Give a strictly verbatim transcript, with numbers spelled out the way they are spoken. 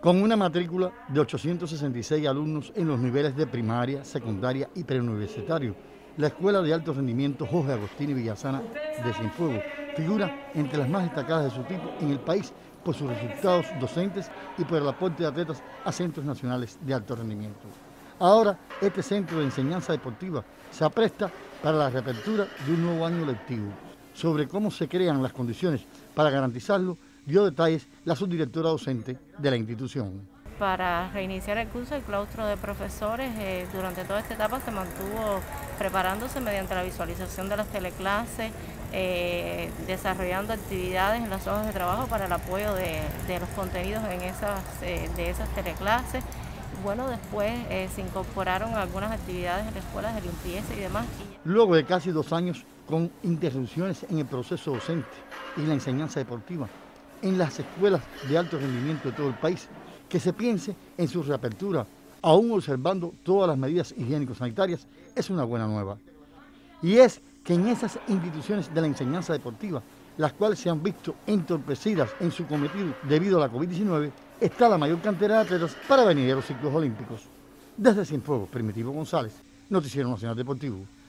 Con una matrícula de ochocientos sesenta y seis alumnos en los niveles de primaria, secundaria y preuniversitario, la Escuela de Alto Rendimiento Jorge Agostini Villasana de Cienfuegos figura entre las más destacadas de su tipo en el país por sus resultados docentes y por el aporte de atletas a centros nacionales de alto rendimiento. Ahora, este centro de enseñanza deportiva se apresta para la reapertura de un nuevo año lectivo. Sobre cómo se crean las condiciones para garantizarlo, dio detalles la subdirectora docente de la institución. Para reiniciar el curso, el claustro de profesores eh, durante toda esta etapa se mantuvo preparándose mediante la visualización de las teleclases, eh, desarrollando actividades en las hojas de trabajo para el apoyo de, de los contenidos en esas, eh, de esas teleclases. Bueno, después eh, se incorporaron algunas actividades en las escuelas de limpieza y demás. Luego de casi dos años con interrupciones en el proceso docente y la enseñanza deportiva en las escuelas de alto rendimiento de todo el país, que se piense en su reapertura, aún observando todas las medidas higiénico-sanitarias, es una buena nueva. Y es que en esas instituciones de la enseñanza deportiva, las cuales se han visto entorpecidas en su cometido debido a la COVID diecinueve, está la mayor cantidad de atletas para venir a los ciclos olímpicos. Desde Cienfuegos, Primitivo González, Noticiero Nacional Deportivo.